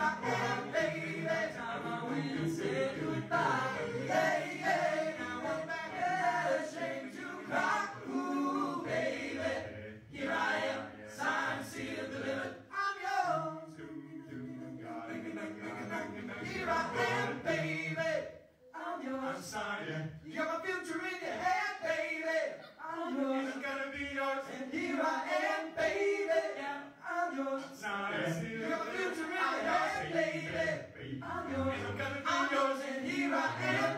I am, baby. Time I will say goodbye. Yeah, yeah. Now I'm back ashamed to cry. Ooh, baby. Here I am, signed, sealed, delivered. I'm yours. Here I am, baby. I'm yours. I'm sorry. You got my future in your hand, baby. I'm yours. It's gonna be yours. And here I am, baby. Yeah, I'm yours. I'm sorry. You got my future in your hand, baby. I'm yours. It's gonna be yours. And here I am.